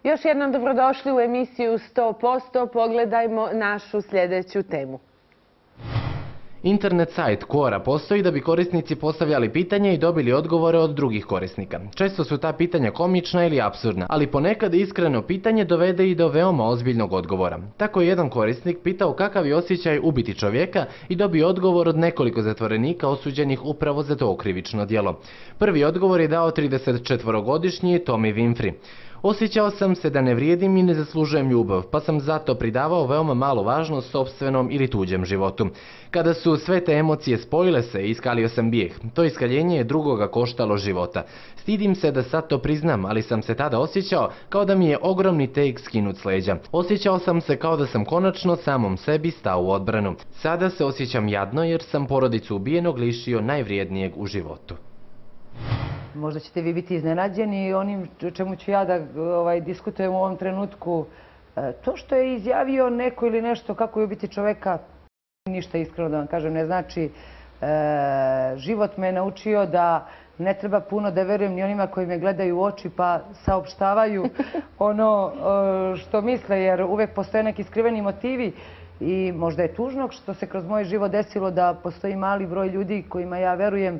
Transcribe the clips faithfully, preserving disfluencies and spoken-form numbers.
Još jednom dobrodošli u emisiju sto posto. Pogledajmo našu sljedeću temu. Internet sajt Quora postoji da bi korisnici postavljali pitanja i dobili odgovore od drugih korisnika. Često su ta pitanja komična ili apsurdna, ali ponekad iskreno pitanje dovede i do veoma ozbiljnog odgovora. Tako je jedan korisnik pitao kakav je osjećaj ubiti čovjeka i dobio odgovor od nekoliko zatvorenika osuđenih upravo za to krivično djelo. Prvi odgovor je dao tridesetčetvorogodišnji Tommy Winfrey. Osjećao sam se da ne vrijedim i ne zaslužujem ljubav, pa sam zato pridavao veoma malu važnost sopstvenom ili tuđem životu. Kada su sve te emocije spojile se, iskalio sam bijeh. To iskaljenje je drugoga koštalo života. Stidim se da sad to priznam, ali sam se tada osjećao kao da mi je ogromni tejk skinut s leđa. Osjećao sam se kao da sam konačno samom sebi stao u odbranu. Sada se osjećam jadno jer sam porodicu ubijenog lišio najvrijednijeg u životu. Možda ćete vi biti iznenađeni onim čemu ću ja da ovaj, diskutujem u ovom trenutku. E, to što je izjavio neko ili nešto kako je ubiti čoveka, ništa iskreno da vam kažem ne znači. E, život me je naučio da ne treba puno da verujem ni onima koji me gledaju u oči pa saopštavaju ono e, što misle, jer uvek postoje neki skriveni motivi. I možda je tužno što se kroz moj život desilo da postoji mali broj ljudi kojima ja verujem,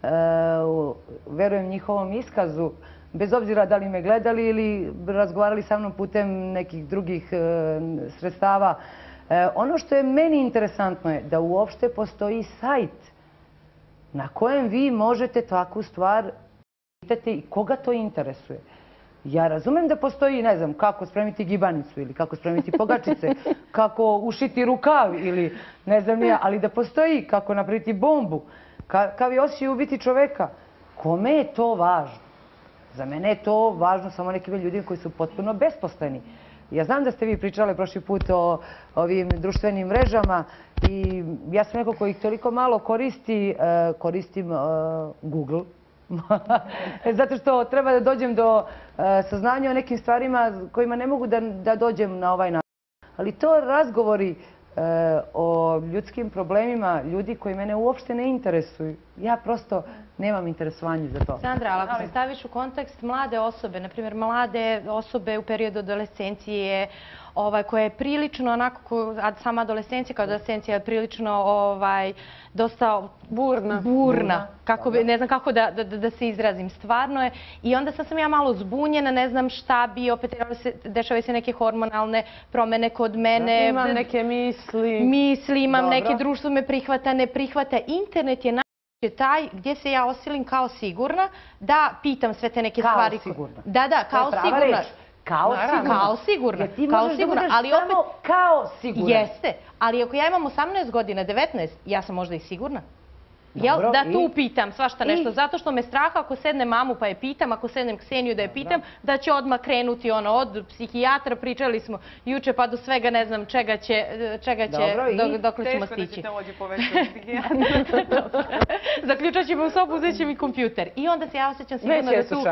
verujem njihovom iskazu, bez obzira da li me gledali ili razgovarali sa mnom putem nekih drugih sredstava. Ono što je meni interesantno je da uopšte postoji sajt na kojem vi možete takvu stvar pitati i koga to interesuje. Ja razumem da postoji, ne znam, kako spremiti gibanicu ili kako spremiti pogačice, kako ušiti rukav ili ne znam ja, ali da postoji kako napraviti bombu, kao je osjećaj ubiti čoveka. Kome je to važno? Za mene je to važno samo nekim ljudima koji su potpuno besposleni. Ja znam da ste vi pričali prošli put o ovim društvenim mrežama i ja sam neko koji ih toliko malo koristi, koristim Google. Zato što treba da dođem do saznanja o nekim stvarima kojima ne mogu da dođem na ovaj način. Ali to razgovori o ljudskim problemima, ljudi koji mene uopšte ne interesuju. Ja prosto nemam interesovanje za to. Sandra, ali ako se staviš u kontekst mlade osobe, na primjer mlade osobe u periodu adolescencije, koja je prilično onako, sama adolescencija kao adolescencija je prilično dosta burna. Ne znam kako da se izrazim. Stvarno je. I onda sad sam ja malo zbunjena, ne znam šta bi, opet dešavaju se neke hormonalne promene kod mene. Imam neke misli. Misli, imam neke, društvo me prihvata, ne prihvata. Internet je je taj gdje se ja osjećam kao sigurna, da pitam sve te neke stvari. Kao sigurna. Da, da, kao sigurna. Kao sigurna. Kao sigurna. Jer ti možeš da budeš samo kao sigurna. Jeste, ali ako ja imam osamnaest godina, devetnaest, ja sam možda i sigurna. Da tu pitam svašta nešto, zato što me straha ako sednem mamu pa je pitam, ako sednem Kseniju da je pitam, da će odmah krenuti ono od psihijatra, pričali smo juče pa do svega ne znam čega će, dok li ćemo stići. Teško da ćete ovdje povećati psihijatra. Zaključat ćemo u sobu, uzet će mi kompjuter. I onda se ja osjećam sigurno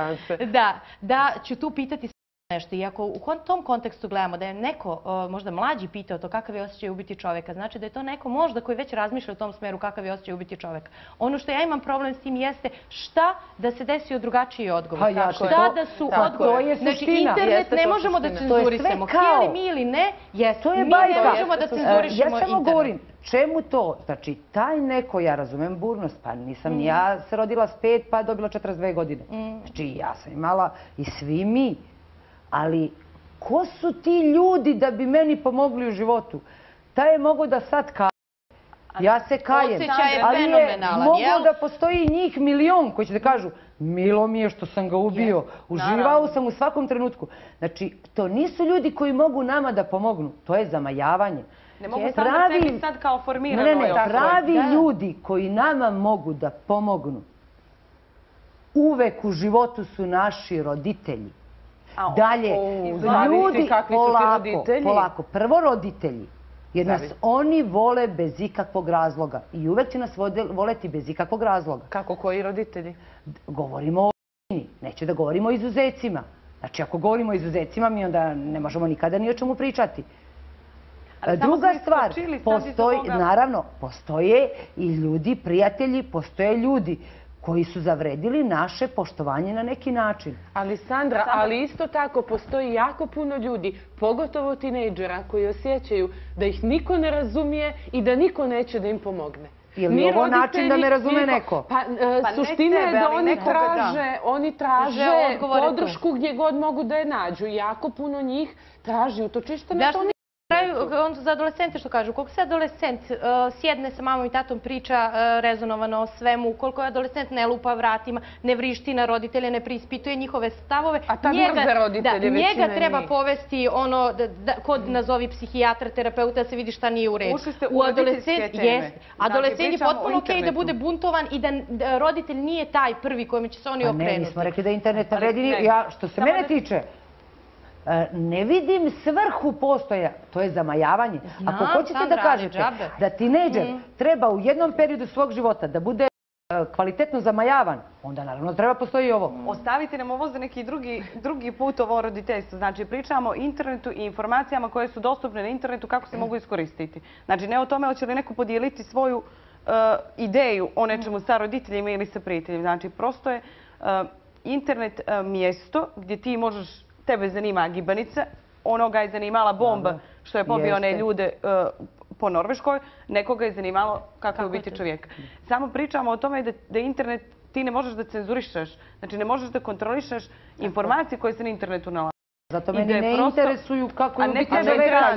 da ću tu pitati nešto. I ako u tom kontekstu gledamo da je neko možda mlađi pitao to kakav je osjećaj ubiti čoveka, znači da je to neko možda koji već razmišlja u tom smeru kakav je osjećaj ubiti čoveka. Ono što ja imam problem s tim jeste šta da se desio drugačiji odgovor. Šta da su odgovori. Znači internet ne možemo da cenzurisemo. Htjeli mi ili ne, mi ne možemo da cenzurišemo internet. Ja samo govorim, čemu to? Znači, taj neko, ja razumem burnost, pa nisam ni ja se rodila s pet pa dobila četrdeset dve godine. Znači, ja sam imala i svi mi. Ali ko su ti ljudi da bi meni pomogli u životu? Taj je mogo da sad kaje. Ja se kajem. Ali je mogo da postoji njih milion koji će da kažu milo mi je što sam ga ubio. Uživao sam u svakom trenutku. Znači, to nisu ljudi koji mogu nama da pomognu. To je zamajavanje. Ne mogu sam da sebi sad kao formirano. Ne, ne, pravi ljudi koji nama mogu da pomognu uvek u životu su naši roditelji. Dalje, ljudi, polako, polako, prvo roditelji, jer nas oni vole bez ikakvog razloga i uvek će nas voleti bez ikakvog razloga. Kako, koji roditelji? Govorimo o rodini, neću da govorimo o izuzecima. Znači, ako govorimo o izuzecima, mi onda ne možemo nikada ni o čemu pričati. Druga stvar, naravno, postoje i ljudi, prijatelji, postoje ljudi koji su zavredili naše poštovanje na neki način. Ali Sandra, ali isto tako postoji jako puno ljudi, pogotovo tinejdžera, koji osjećaju da ih niko ne razumije i da niko neće da im pomogne. Je li ovo način da me razume neko? Pa suština je da oni traže, oni traže podršku gdje god mogu da je nađu. Jako puno njih traži utočište na to. Za adolescente što kažu, koliko se adolescent sjedne sa mamom i tatom priča rezonovano o svemu, koliko je adolescent ne lupa vratima, ne vrišti na roditelje, ne preispituje njihove stavove. A tad mrze roditelje većine njega treba povesti ono, kod nazovi psihijatra, terapeuta, da se vidi šta nije u redu. Ušli ste u roditeljske teme. Adolescent je potpuno okej da bude buntovan i da roditelj nije taj prvi kojim će se oni okrenuti. Pa ne, mi smo rekli da internet naredini, što se mene tiče, ne vidim svrhu postoja, to je zamajavanje. Ako hoćete da kažete da tinejdžer treba u jednom periodu svog života da bude kvalitetno zamajavan, onda naravno treba postoji ovo. Ostavite nam ovo za neki drugi put, ovo roditeljstvo. Znači, pričamo o internetu i informacijama koje su dostupne na internetu, kako se mogu iskoristiti. Znači, ne o tome hoće li neko podijeliti svoju ideju o nečemu sa roditeljima ili sa prijateljima. Znači, prosto je internet mjesto gdje ti možeš, tebe zanima gibanica, onoga je zanimala bomba što je pobio one ljude po Norveškoj, nekoga je zanimalo kako je ubiti čovjeka. Samo pričamo o tome da internet ti ne možeš da cenzurišeš, znači ne možeš da kontrolišeš informacije koje se na internetu nalaze. Zato meni ne interesuju kako je ubiti čovjeka.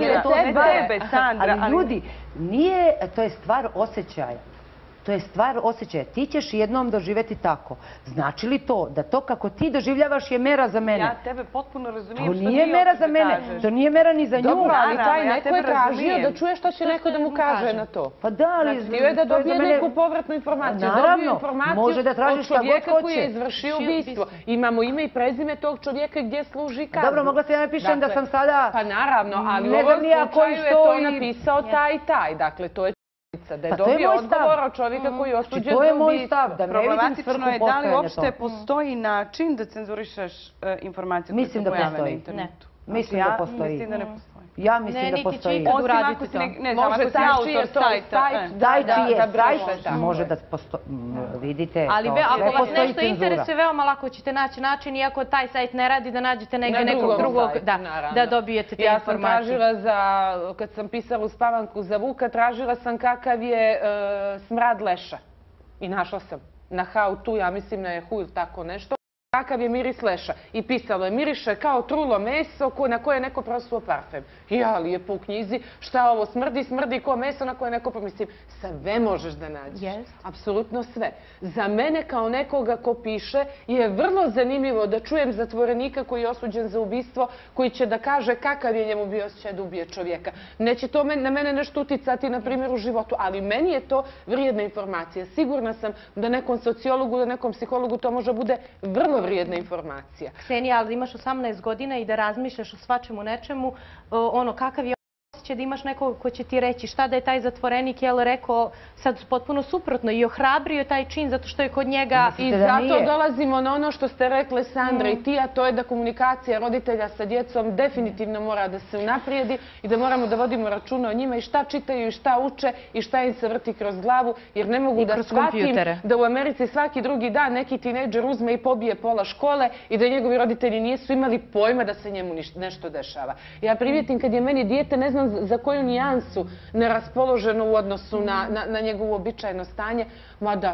Ali ljudi, nije, to je stvar osjećaja. To je stvar osjećaja. Ti ćeš jednom doživjeti tako. Znači li to da to kako ti doživljavaš je mera za mene? Ja tebe potpuno razumijem što nije mera za mene. To nije mera ni za nju. Dobro, ali taj neko je tražio da čuje što će neko da mu kaže na to. Pa da, ali... Znači, je da dobije neku povratnu informaciju. Naravno, može da traži šta god hoće. Od čovjeka koji je izvršio ubistvo. Imamo ime i prezime tog čovjeka gdje služi kaznu. Dobro, mogla se ja napišem da sam sada... Pa naravno, ali u ovom slučaju je to napisao taj i taj. Dakle, to je da je dobio odgovor od čovjeka koji je osuđen za ubistvo. To je moj stav, da ne vidim svrhu Problematično je da li postojanja uopšte postoji način da cenzurišeš informacije koje se pojave na internetu. Mislim da postoji. Mislim da ne postoji. Ja mislim da postoji. Osim ako si, ne znam, ako si autor sajta. Daj čiji je sajt, može da postoji. Vidite, ali ako vas nešto interesuje, veoma lako ćete naći način, iako taj sajt ne radi, da nađete negdje nekog drugog, da dobijete te informacije. Ja sam tražila za, kad sam pisala u spavanku za Vuka, tražila sam kakav je smrad leša. I našla sam na How To, ja mislim na Yahoo ili tako nešto. Kakav je miris leša. I pisalo je, miriše kao trulo meso na koje je neko prosuo parfem. Ja, lijepo u knjizi, šta ovo smrdi, smrdi ko meso na koje je neko pomislim. Sve možeš da nađeš. Apsolutno sve. Za mene kao nekoga ko piše je vrlo zanimljivo da čujem zatvorenika koji je osuđen za ubistvo, koji će da kaže kakav je njemu bio osjećaj da ubije čovjeka. Neće to na mene nešto uticati, na primjer, u životu, ali meni je to vrijedna informacija. Sigurna sam da nekom sociologu, da nekom psihologu to može bude vrlo vrijedna informacija. Ksenija, ali imaš osamnaest godina i da razmišljaš o svačemu nečemu, ono kakav je osjećaj da imaš nekog ko će ti reći šta da je taj zatvorenik jel rekao sad potpuno suprotno i ohrabrio taj čin zato što je kod njega... I zato dolazimo na ono što ste rekle Sandra i ti, a to je da komunikacija roditelja sa djecom definitivno mora da se unaprijedi i da moramo da vodimo računa o njima i šta čitaju i šta uče i šta im se vrti kroz glavu, jer ne mogu da shvatim da u Americi svaki drugi dan neki tinejdžer uzme i pobije pola škole i da njegovi roditelji nisu imali pojma da se njemu nešto dešava. Ja primijetim kad je meni dijete, ne znam za koju nijansu neraspoloženo u odnosu na njegovo običajno stanje, mada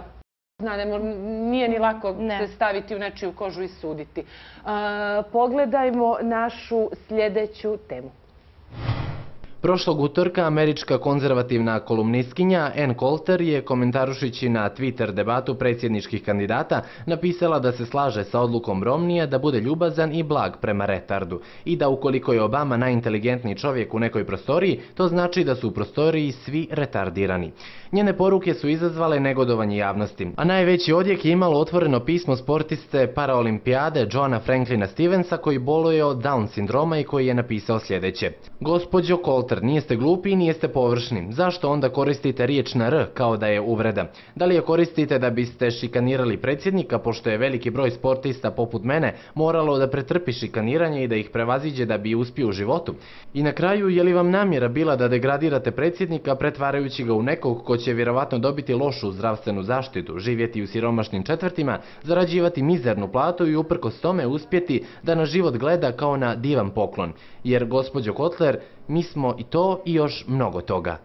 nije ni lako se staviti u nečiju kožu i suditi. Pogledajmo našu sljedeću temu. Prošlog utorka američka konzervativna kolumnistkinja Ann Coulter je komentarušići na Twitter debatu predsjedničkih kandidata napisala da se slaže sa odlukom Romnija da bude ljubazan i blag prema retardu i da ukoliko je Obama najinteligentniji čovjek u nekoj prostoriji, to znači da su u prostoriji svi retardirani. Njene poruke su izazvale negodovanje javnosti, a najveći odjek je imalo otvoreno pismo sportiste paraolimpijade Johna Franklina Stevensa koji boluje od Down sindroma i koji je napisao sljedeće. Gospođo Coulter, Kotler, nijeste glupi i nijeste površni. Zašto onda koristite riječ na R kao da je uvreda? Da li je koristite da biste šikanirali predsjednika, pošto je veliki broj sportista poput mene moralo da pretrpi šikaniranje i da ih prevaziđe da bi uspio u životu? I na kraju, je li vam namjera bila da degradirate predsjednika pretvarajući ga u nekog ko će vjerovatno dobiti lošu zdravstvenu zaštitu, živjeti u siromašnim četvrtima, zarađivati mizernu platu i uprkos tome uspjeti da na život gleda kao na divan poklon? Jer, gospođo Kotler, mi smo i to i još mnogo toga.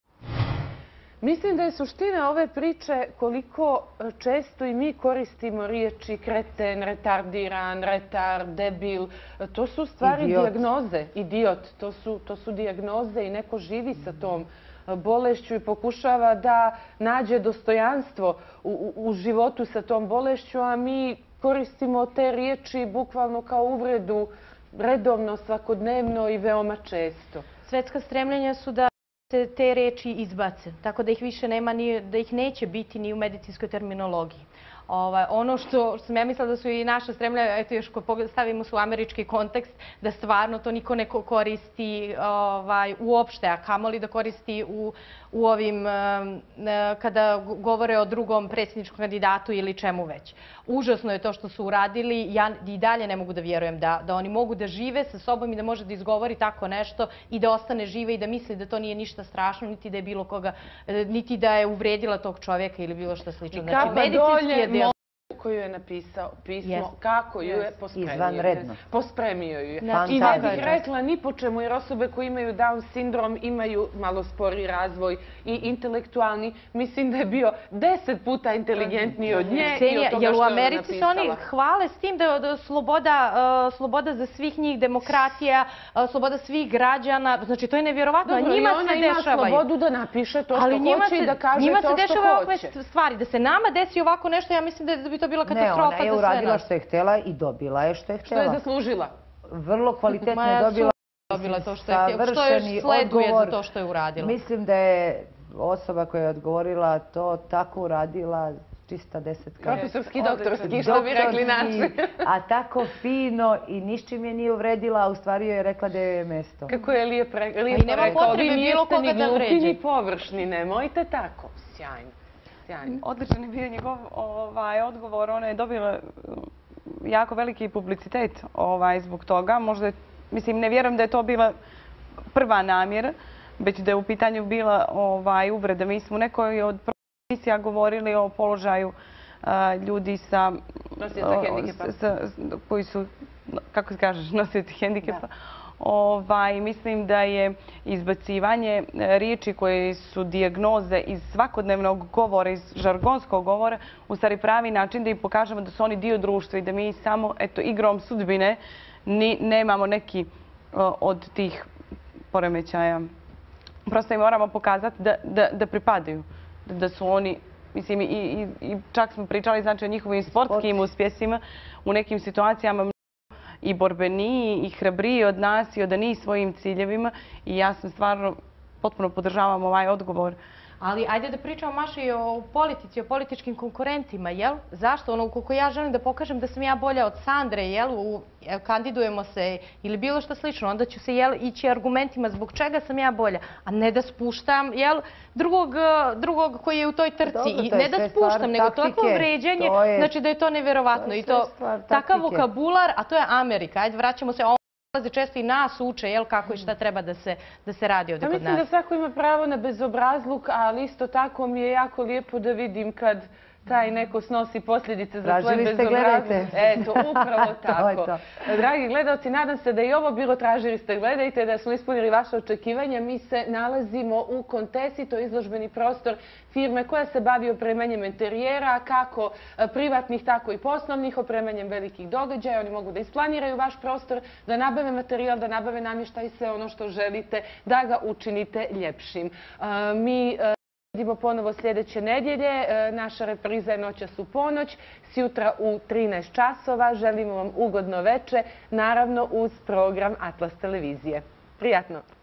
Mislim da je suština ove priče koliko često i mi koristimo riječi kreten, retardiran, retard, debil. To su stvari dijagnoze. Idiot. To su, to su dijagnoze i neko živi sa tom bolešću i pokušava da nađe dostojanstvo u, u životu sa tom bolešću, a mi koristimo te riječi bukvalno kao uvredu redovno, svakodnevno i veoma često. Svetska stremljenja su da se te reči izbace, tako da ih više nema, ni, da ih neće biti ni u medicinskoj terminologiji. Ovaj, ono što sam ja mislila da su i naša stremlja, eto još ako stavimo se u američki kontekst, da stvarno to niko ne koristi ovaj, uopšte, a kamoli da koristi u, u ovim, kada govore o drugom predsjedničkom kandidatu ili čemu već. Užasno je to što su uradili, ja i dalje ne mogu da vjerujem da, da oni mogu da žive sa sobom i da može da izgovori tako nešto i da ostane žive i da misli da to nije ništa strašno, niti da je bilo koga, niti da je uvredila tog čovjeka ili bilo što slično. I znači, medicinski je djel... koju je napisao pismo, yes. kako ju je yes. pospremio. Izvanredno. Pospremio ju je. Fantastično. I ne bih rekla ni po čemu, jer osobe koje imaju Down sindrom imaju malo spori razvoj i intelektualni. Mislim da je bio deset puta inteligentniji od nje i od toga što je u ona Americi se oni hvale s tim da, da sloboda, uh, sloboda za svih njih, demokratija, uh, sloboda svih građana. Znači, to je nevjerovatno. Dobro, njima i ona se ima dešavaju. slobodu da napiše to što Ali hoće se, i da kaže njima to što hoće. Njima se dešava ovakve stvari. Da se nama desi ovako nešto, ja mislim da bi to bila katastrofa. Ne, ona je uradila što je htjela i dobila je što je htjela. Što je zaslužila? Vrlo kvalitetno je dobila. Dobila to što je htjela. Što je sleduje za to što je uradila. Mislim da je osoba koja je odgovorila to tako uradila čista desetka. Profesorski, doktorski, što bi rekli naši. A tako fino i nišćim je nije uvredila, a u stvari joj je rekla da joj je mesto. Kako je lijepo rekao, vi nijeste ni glupi ni površni, nemojte tako. Sjajno. Odličan je bio njegov ovaj, odgovor. Ona je dobila jako veliki publicitet ovaj, zbog toga. Možda, mislim, ne vjerujem da je to bila prva namjera, već da je u pitanju bila ovaj, uvreda. Mi smo u nekoj od emisija govorili o položaju a, ljudi sa, o, sa, koji su, kako se kažeš, nosioci hendikepa. Ovaj, mislim da je izbacivanje riječi koje su dijagnoze iz svakodnevnog govora, iz žargonskog govora, u stvari pravi način da im pokažemo da su oni dio društva i da mi samo eto, igrom sudbine ni, nemamo neki o, od tih poremećaja. Prosto im moramo pokazati da, da, da pripadaju, da, da su oni, mislim, i, i, i čak smo pričali znači, o njihovim sportskim uspjesima u nekim situacijama i borbeniji i hrabriji od nas i odani svojim ciljevima i ja sam stvarno potpuno podržavam ovaj odgovor. Ali ajde da pričamo, Maša, i o politici, o političkim konkurentima, jel? Zašto? Ono, koliko ja želim da pokažem da sam ja bolja od Sandre, jel? U, kandidujemo se ili bilo što slično, onda ću se, jel, ići argumentima zbog čega sam ja bolja, a ne da spuštam, jel, drugog, drugog koji je u toj trci. Dobro, I ne da spuštam, nego takvo vređenje, je, znači da je to nevjerovatno. To je I to takav taktike. vokabular, a to je Amerika. Ajde, vraćamo se ovo. Često i nas uče jel, kako i šta treba da se, da se radi ovdje kod nas. Mislim da svako ima pravo na bezobrazluk, ali isto tako mi je jako lijepo da vidim kad taj neko snosi posljedice za tvoj bezobrazluk. Eto, upravo tako. Dragi gledalci, nadam se da i ovo bilo tražili ste gledajte, da smo ispunili vaše očekivanja. Mi se nalazimo u Kontesi, to je izložbeni prostor firme koja se bavi opremanjem interijera, kako privatnih, tako i poslovnih, opremanjem velikih događaja. Oni mogu da isplaniraju vaš prostor, da nabave materijal, da nabave namještaj i sve ono što želite, da ga učinite ljepšim. Mi vidimo ponovo sljedeće nedjelje. Naša repriza je Noćas u ponoć, sjutra u trinaest časova. Želimo vam ugodno veče, naravno uz program Atlas televizije. Prijatno!